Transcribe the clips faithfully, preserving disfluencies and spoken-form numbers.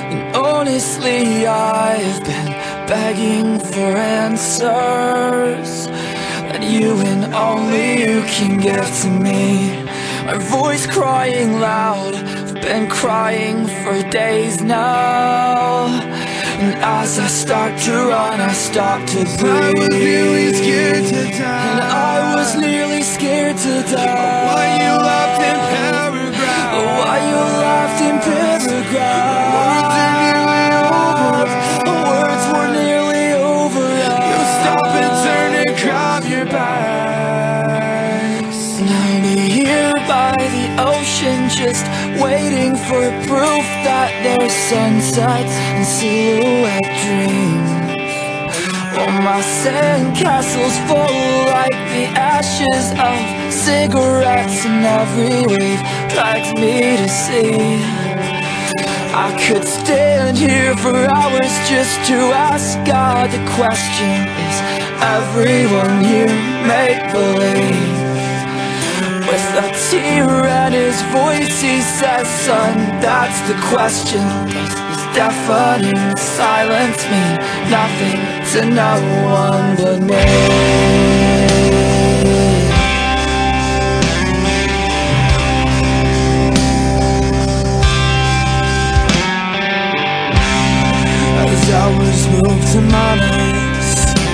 And honestly, I've been begging for answers that you and only you can give to me. My voice crying loud, I've been crying for days now. And as I start to run, I stop to breathe. I was nearly scared to die. And I was nearly scared to die. Why you laughed in paragraphs? Why you laughed in paragraphs? Words were nearly over. You stop and turn and grab your bags. And I'm here by the ocean, just waiting for proof that there's sunsets and silhouette dreams. Oh, my sandcastles full like the ashes of cigarettes, and every wave drags me to sea. I could stand here for hours just to ask God the question, is everyone here make-believe? With a tear in his voice he says, son, that's the question. Does this deafening silence mean nothing to no one but me? Hours move to moments,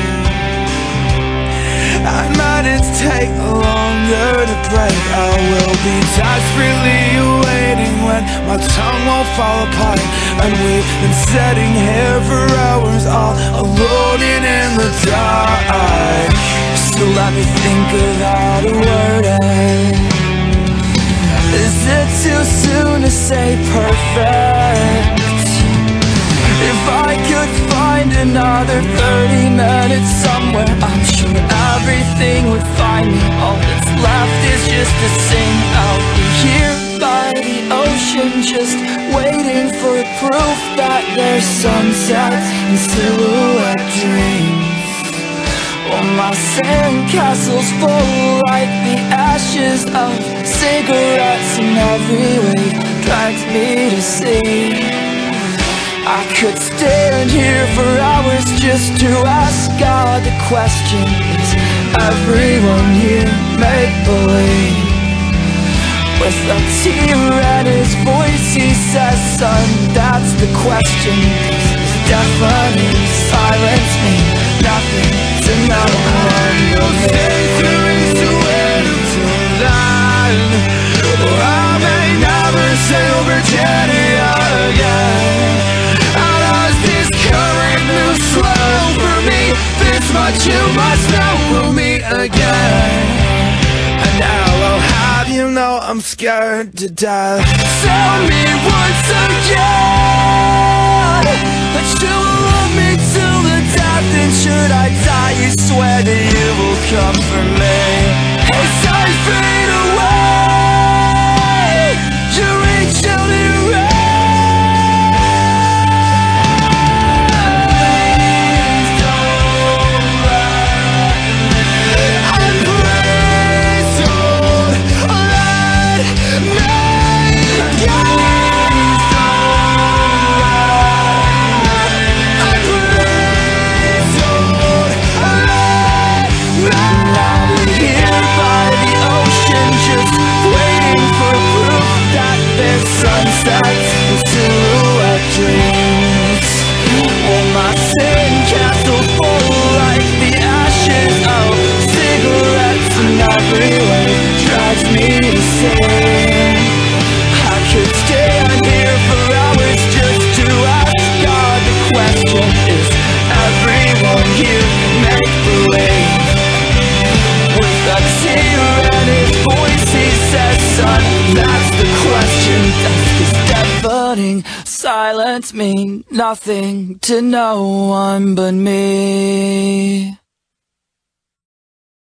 I meditate longer to break. I will be desperately waiting when my tongue won't fall apart. And we've been sitting here for hours, all alone and in the dark. So let me think of how to word it. Is it too soon to say perfect? If I could find another thirty minutes somewhere, I'm sure everything would find me. All that's left is just to sing out. Here by the ocean, just waiting for proof that there's sunsets and silhouette dreams. Oh, my sandcastles full like the ashes of cigarettes, and every wave drags me to sea. I could stand here for hours just to ask God the question, is everyone here make-believe? With a tear in his voice he says, son, that's the question. Does deafening silence mean nothing to no one but me? I may never sail Virginia again. But you must know we'll meet again. And now I'll have you know I'm scared to death. Tell me once again that you will love me till the death. And should I die, you swear that you will come for me. As I fade away, you reach out and reach. Sunsets and silhouette dreams. Oh, my sandcastle full like the ashes of cigarettes, and every wave drives me to sin. I could stand here for hours just to ask God the question, is everyone here make-believe? With a tear in his voice he says, son, that's the question. Does this deafening silence mean nothing to no one but me?